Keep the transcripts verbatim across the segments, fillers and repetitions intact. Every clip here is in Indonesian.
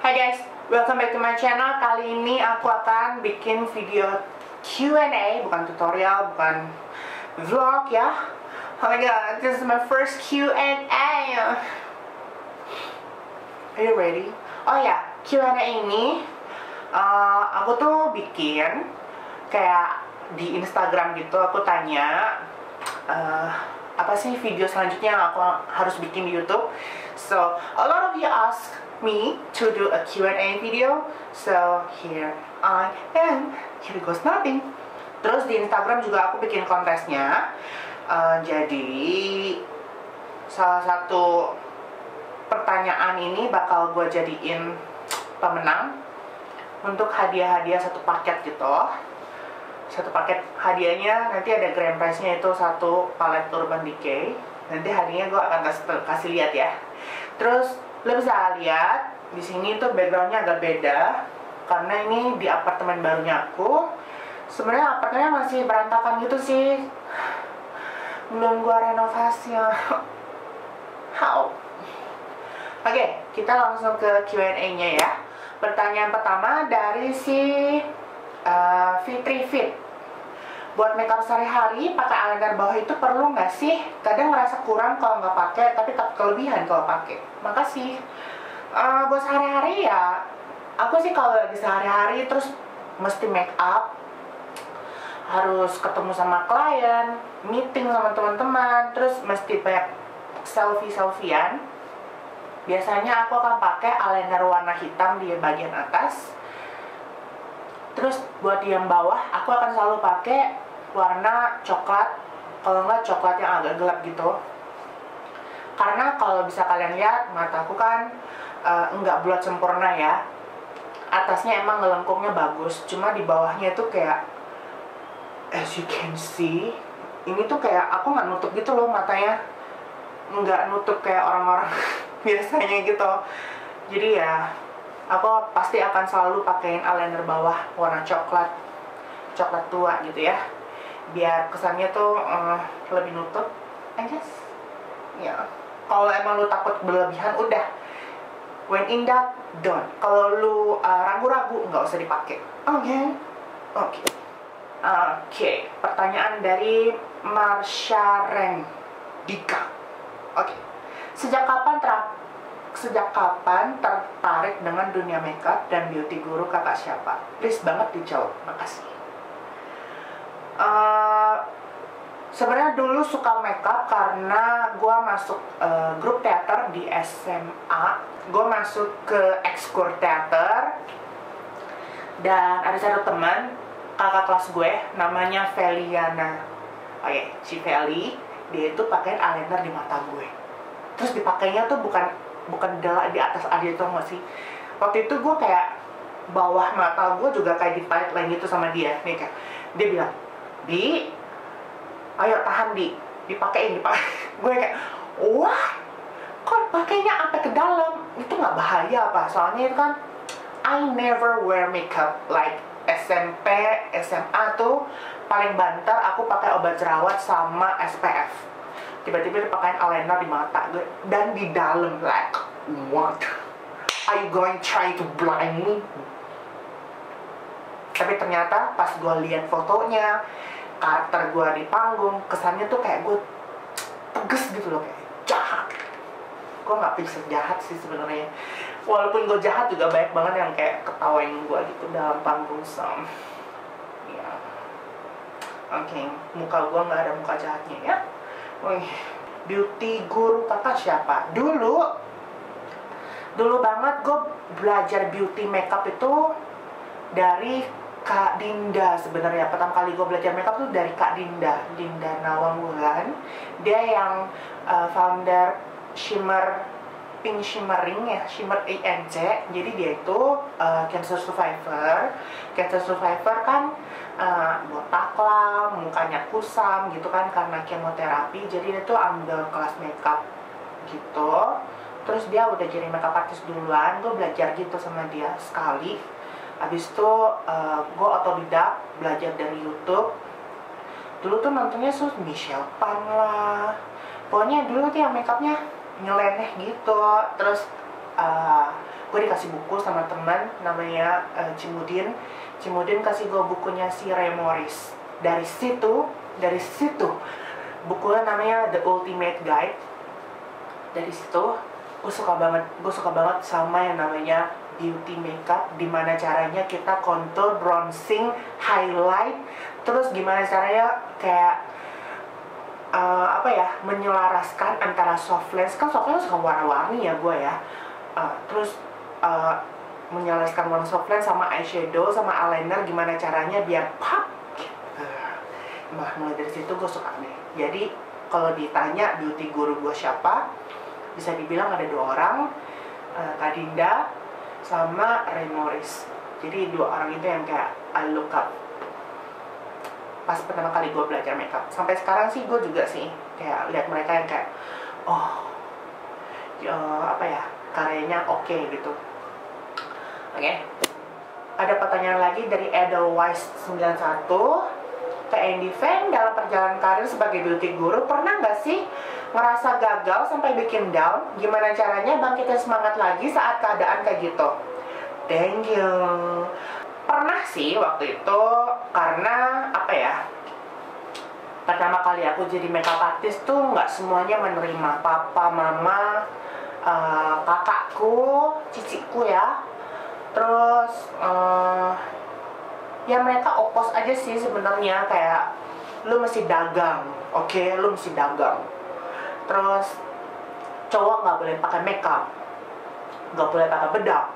Hai guys, welcome back to my channel. Kali ini aku akan bikin video Q and A, bukan tutorial, bukan vlog ya. Oh my god, this is my first Q and A. Are you ready? Oh ya, Q and A ini uh, aku tuh bikin kayak di Instagram gitu. Aku tanya uh, apa sih video selanjutnya yang aku harus bikin di YouTube. So, a lot of you ask me to do a Q and A video. So, here I am. Here goes nothing. Terus di Instagram juga aku bikin kontesnya. Uh, jadi, salah satu pertanyaan ini bakal gue jadiin pemenang untuk hadiah-hadiah satu paket gitu. Satu paket hadiahnya nanti ada grand prize-nya itu satu palet Urban Decay. Nanti hadiahnya gue akan kasih, kasih lihat ya. Terus lo bisa lihat di sini tuh backgroundnya agak beda karena ini di apartemen barunya aku. Sebenarnya apartemennya masih berantakan gitu sih, belum gue renovasi ya. How? Oke, kita langsung ke Q and A-nya ya. Pertanyaan pertama dari si Uh, Fitri Fit. Buat makeup sehari-hari pakai eyeliner bawah itu perlu nggak sih? Kadang ngerasa kurang kalau nggak pakai, tapi tak kelebihan kalau pakai. Makasih. Uh, buat sehari-hari ya, aku sih kalau lagi sehari-hari terus mesti make up, harus ketemu sama klien, meeting sama teman-teman, terus mesti banyak selfie-selfian. Biasanya aku akan pakai eyeliner warna hitam di bagian atas. Terus buat di yang bawah, aku akan selalu pakai warna coklat, kalau nggak coklat yang agak gelap gitu. Karena kalau bisa kalian lihat, mataku kan uh, nggak bulat sempurna ya. Atasnya emang ngelengkungnya bagus, cuma di bawahnya tuh kayak, as you can see, ini tuh kayak aku nggak nutup gitu loh matanya, nggak nutup kayak orang-orang biasanya gitu. Jadi ya, aku pasti akan selalu pakein eyeliner bawah warna coklat, coklat tua gitu ya, biar kesannya tuh uh, lebih nutup, I guess. Ya, kalau emang lu takut berlebihan, udah, when in doubt, don't. Kalau lu uh, ragu-ragu, nggak usah dipakai. Oke, okay? oke, okay. oke. Okay. Pertanyaan dari Marsha Reng Dika. Oke, okay. Sejak kapan terakhir Sejak kapan tertarik dengan dunia makeup dan beauty guru kakak siapa? Please banget dijawab, makasih. Uh, Sebenarnya dulu suka makeup karena gue masuk uh, grup teater di S M A. Gue masuk ke ekskul teater. Dan ada satu teman, kakak kelas gue, namanya Feliana. Oke, okay, si Feli, dia itu pakai eyeliner di mata gue. Terus dipakainya tuh bukan bukan di atas aja, itu nggak sih? Waktu itu gue kayak bawah mata gue juga kayak di tight line gitu sama dia. Nih kayak dia bilang, Di, ayo tahan Di, dipakein, dipakai. Gue kayak, wah, kok pakainya sampai ke dalam? Itu nggak bahaya apa? Soalnya itu kan I never wear makeup like S M P, S M A tuh paling banter aku pakai obat jerawat sama S P F. Tiba-tiba dipakein eyeliner di mata gue dan di dalam, like what? Are you going try to blind me? Tapi ternyata pas gue lihat fotonya, karakter gue di panggung, kesannya tuh kayak gue tegas gitu loh, kayak jahat. Gue nggak bisa jahat sih sebenarnya. Walaupun gue jahat juga banyak banget yang kayak ketawain gue gitu dalam panggung some. Ya, oke, okay. Muka gue nggak ada muka jahatnya ya. Wih, beauty guru kakak siapa? Dulu, dulu banget gue belajar beauty makeup itu dari Kak Dinda sebenarnya. Pertama kali gue belajar makeup tuh dari Kak Dinda, Dinda Nawangwulan. Dia yang uh, founder Shimmer Pink Shimmering ya, Shimmer I N C. Jadi dia itu uh, cancer survivor. Cancer survivor kan uh, botak lah, mukanya kusam gitu kan karena kemoterapi. Jadi dia tuh ambil kelas makeup gitu. Terus dia udah jadi makeup artist duluan. Gue belajar gitu sama dia sekali. Abis itu uh, gue otodidak belajar dari YouTube. Dulu tuh nontonnya sus Michelle Pan lah. Pokoknya dulu tuh yang makeupnya nyeleneh gitu. Terus uh, gue dikasih buku sama teman namanya uh, Cimudin. Cimudin kasih gue bukunya si Ray Morris. Dari situ, dari situ bukunya namanya The Ultimate Guide. Dari situ gue suka banget, gue suka banget sama yang namanya beauty makeup, dimana caranya kita contour, bronzing, highlight, terus gimana caranya kayak uh, apa ya, menyelaraskan antara soft lens, kan soft lens suka warna-warni ya gue ya, uh, terus uh, menyelaraskan warna soft lens sama eyeshadow sama eyeliner, gimana caranya biar pop gitu. Nah, mulai dari situ gue suka deh. Jadi kalau ditanya beauty guru gue siapa, bisa dibilang ada dua orang, uh, Kak Dinda sama Ray Morris. Jadi dua orang itu yang kayak I look up pas pertama kali gue belajar makeup. Sampai sekarang sih gue juga sih kayak lihat mereka yang kayak oh uh, apa ya, karyanya oke okay, gitu. Oke, okay. Ada pertanyaan lagi dari Edelweiss sembilan satu. Kak Andy Feng, dalam perjalanan karir sebagai beauty guru, pernah nggak sih ngerasa gagal sampai bikin down? Gimana caranya bangkitin semangat lagi saat keadaan kayak gitu? Thank you. Pernah sih waktu itu, karena apa ya, pertama kali aku jadi makeup artist tuh nggak semuanya menerima. Papa, mama, uh, kakakku, ciciku ya, terus uh, ya mereka opos aja sih sebenarnya, kayak lu mesti dagang, oke, okay? Lu mesti dagang. Terus cowok nggak boleh pakai makeup, nggak boleh pakai bedak.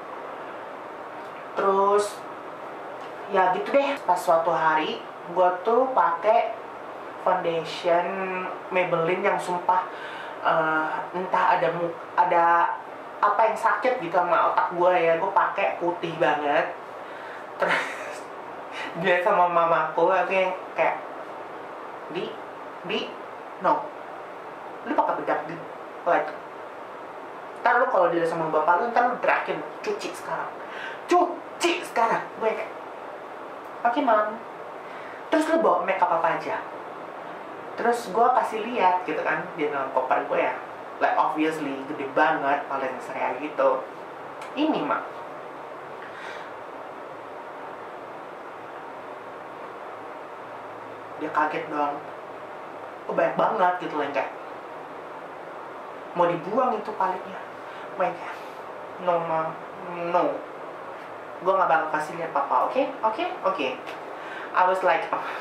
Terus ya gitu deh. Pas suatu hari gue tuh pakai foundation Maybelline yang sumpah uh, entah ada ada apa yang sakit gitu sama otak gue ya, gue pakai putih banget. Terus dia sama mamaku aku yang kayak di di no, lu pakai bedak di like, ntar lu kalau dia sama bapak lu ntar lu terakhir cuci sekarang, cuci sekarang. Gue kayak oke okay, mam. Terus lu bawa makeup apa aja? Terus gue kasih lihat gitu kan di dalam koper gue ya, like obviously gede banget, paling saya gitu. Ini mak, dia kaget dong. Oh banyak banget gitu loh, kayak mau dibuang itu palingnya. Main kayak no ma, no, gue gak bakal kasih lihat papa. Oke, okay? oke, okay? oke. Okay. I was like oh,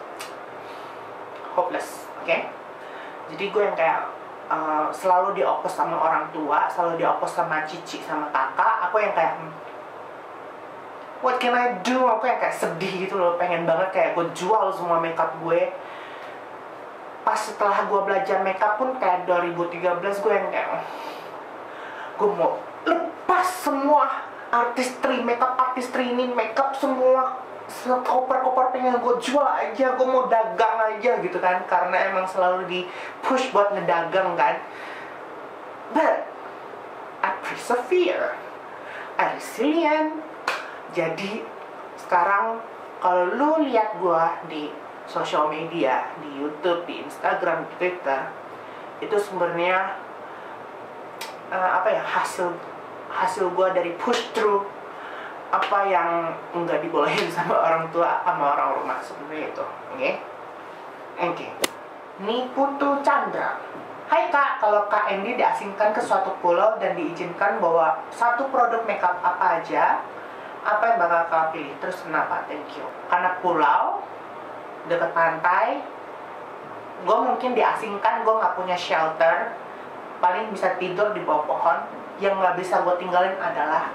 hopeless. Oke, okay? Jadi gue yang kayak uh, selalu diopos sama orang tua, selalu diopos sama cici sama kakak. Aku yang kayak what can I do? Aku yang kayak sedih gitu loh, pengen banget kayak gue jual semua makeup gue. Pas setelah gue belajar makeup pun kayak dua ribu tiga belas, gue yang kayak gue mau lepas semua artistry, makeup artistry ini, makeup semua, koper-koper pengen gue jual aja, gue mau dagang aja gitu kan, karena emang selalu di push buat ngedagang kan. But I persevere, I resilient. Jadi sekarang kalau lu lihat gua di sosial media, di YouTube, di Instagram, di Twitter, itu sebenarnya uh, apa ya, hasil hasil gua dari push through apa yang nggak dibolehin sama orang tua sama orang rumah sebenarnya itu. Oke, okay? Oke. Okay. Ini Putu Chandra. Hai Kak, kalau Kak Andy diasingkan ke suatu pulau dan diizinkan bawa satu produk makeup apa aja, apa yang bakal kau pilih? Terus kenapa? Thank you. Karena pulau dekat pantai, gue mungkin diasingkan, gue nggak punya shelter, paling bisa tidur di bawah pohon. Yang nggak bisa gue tinggalin adalah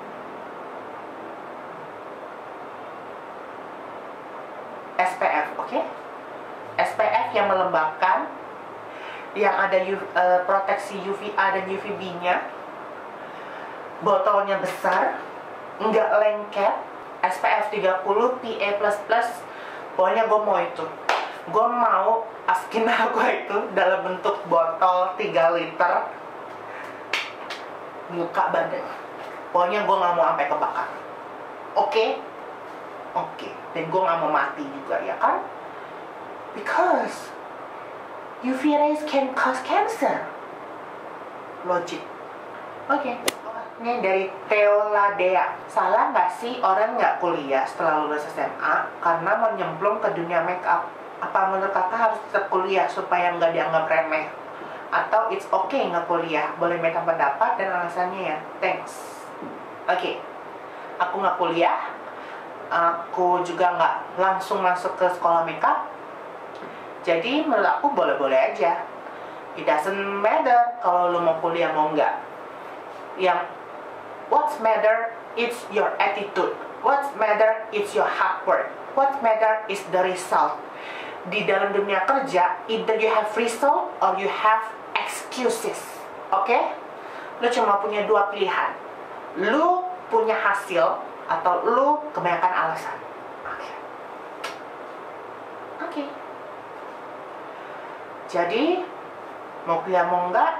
S P F, oke? Okay? S P F yang melembabkan, yang ada U, uh, proteksi U V A dan U V B-nya, botolnya besar, nggak lengket, S P F tiga puluh, P A plus plus. Pokoknya gue mau itu. Gue mau Askina gue itu dalam bentuk botol tiga liter, muka badan. Pokoknya gue nggak mau sampai kebakar. Oke, okay? Oke. Okay. Dan gue nggak mau mati juga ya kan? Because U V rays can cause cancer. Logic. Oke. Okay. Ini dari Teoladea. Salah nggak sih orang nggak kuliah setelah lulus S M A karena mau nyemplung ke dunia makeup? Apa menurut kakak harus tetap kuliah supaya nggak dianggap remeh? Atau it's okay nggak kuliah? Boleh minta pendapat dan alasannya ya. Thanks. Oke, okay. Aku nggak kuliah. Aku juga nggak langsung masuk ke sekolah makeup. Jadi menurut aku boleh-boleh aja. It doesn't matter kalau lu mau kuliah mau nggak. Yang what's matter it's your attitude. What's matter it's your hard work. What matter is the result. Di dalam dunia kerja, either you have result or you have excuses. Oke? Okay? Lu cuma punya dua pilihan. Lu punya hasil atau lu kebanyakan alasan. Oke. Okay. Oke. Okay. Jadi mau kuliah mau enggak,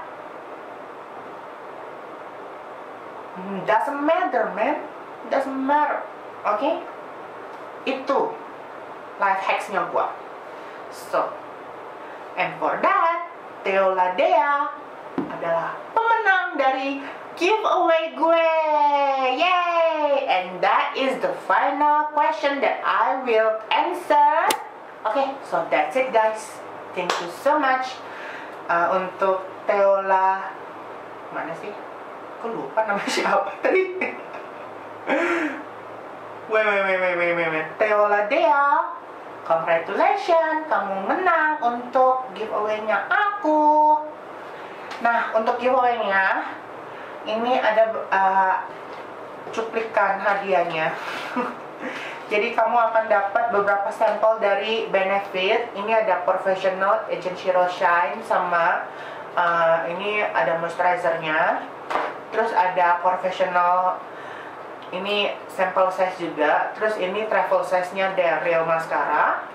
doesn't matter, man. Doesn't matter. Oke? Okay? Itu life hacks-nya gua. So, and for that, Teoladea adalah pemenang dari giveaway gue. Yay! And that is the final question that I will answer. Okay, so that's it guys. Thank you so much. Uh, untuk Teola, mana sih? Aku lupa nama siapa tadi. Wait, wait, wait, wait, wait, wait, wait. Teoladea, congratulations, kamu menang untuk giveaway-nya aku. Nah, untuk giveaway-nya, ini ada uh, cuplikan hadiahnya. Jadi kamu akan dapat beberapa sampel dari Benefit. Ini ada Professional Agency Shine sama uh, ini ada moisturizernya. Terus ada Professional, ini sampel size juga. Terus ini travel size-nya dari Real Mascara.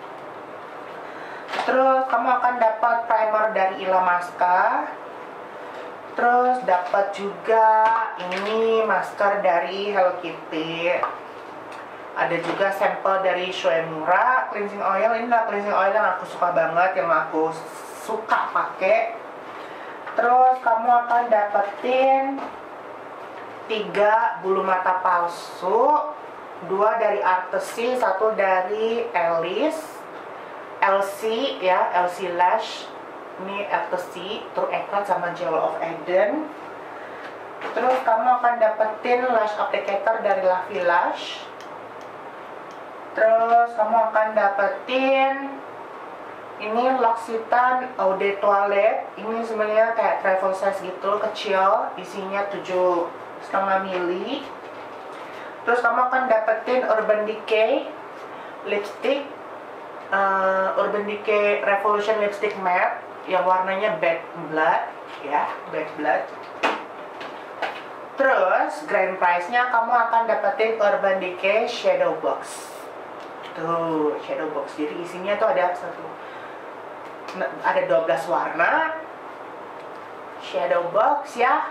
Terus kamu akan dapat primer dari Illamasqua. Terus dapat juga ini masker dari Hello Kitty. Ada juga sampel dari Shuemura cleansing oil. Ini adalah cleansing oil yang aku suka banget, yang aku suka pakai. Terus kamu akan dapetin tiga bulu mata palsu, dua dari Artesy, satu dari Alice, L C ya, L C Lash. Ini Artesy, True Eclat sama Jewel of Eden. Terus kamu akan dapetin lash applicator dari La Vie Lash. Terus kamu akan dapetin ini L'Occitane Eau de Toilette. Ini sebenarnya kayak travel size gitu, kecil, isinya tujuh setengah mili. Terus kamu akan dapetin Urban Decay lipstick, uh, Urban Decay Revolution lipstick matte yang warnanya Bad Blood ya, Bad Blood. Terus grand prize-nya kamu akan dapetin Urban Decay Shadow Box. Tuh, shadow box. Jadi isinya tuh ada satu, ada dua belas warna shadow box ya.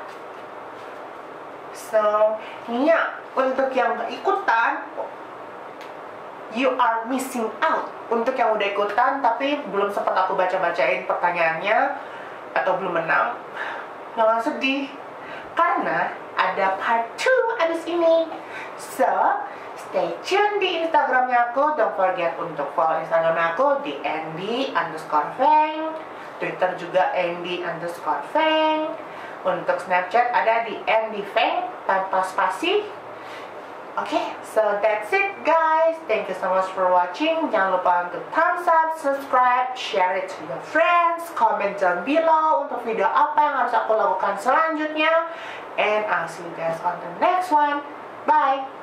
So, ya untuk yang gak ikutan, you are missing out. Untuk yang udah ikutan tapi belum sempat aku baca-bacain pertanyaannya atau belum menang, jangan sedih karena ada part two abis ini. So, stay tune di Instagramnya aku. Don't forget untuk follow Instagram aku di Andy underscore Feng. Twitter juga Andy underscore Feng. Untuk Snapchat ada di Andy Feng tanpa spasi. Oke, okay, so that's it guys. Thank you so much for watching. Jangan lupa untuk thumbs up, subscribe, share it to your friends, comment down below untuk video apa yang harus aku lakukan selanjutnya. And I'll see you guys on the next one. Bye!